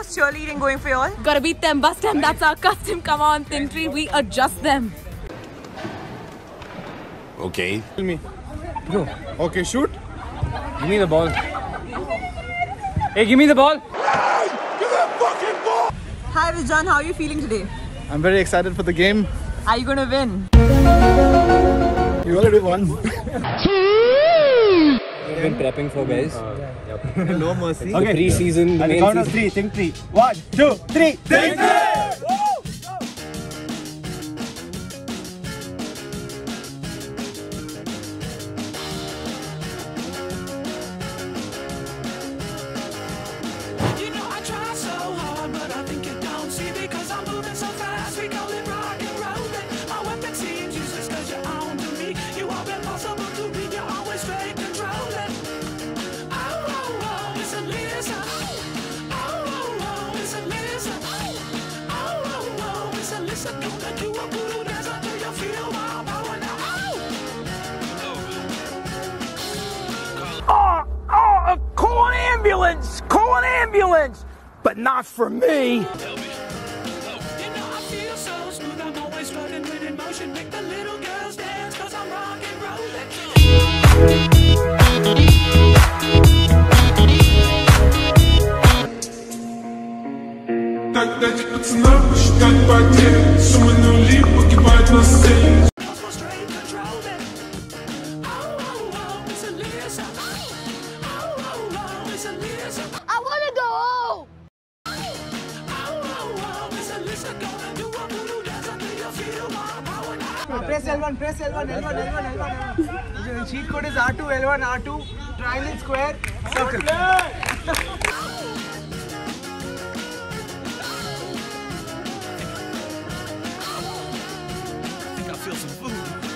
How's cheerleading going for y'all? Gotta beat them, bust them, that's our custom. Come on, Thin Tree, we adjust them. Okay. Tell me. Go. Okay, shoot. Give me the ball. Hey, give me the ball. Hey, give that fucking ball! Hi Rijan, how are you feeling today? I'm very excited for the game. Are you gonna win? You already won. We've been prepping for, guys. No mercy. Okay. Pre-season. At the count of 3, think 3. 1, 2, 3. Think 3! Call an ambulance! Call an ambulance! But not for me! Так, пацана, посчитать потери. Сумма нули, погибает на сцене. I wanna go home! Press L1, press L1, L1. The cheat code is R2, L1, R2, triangle, square, circle. I think I feel some food.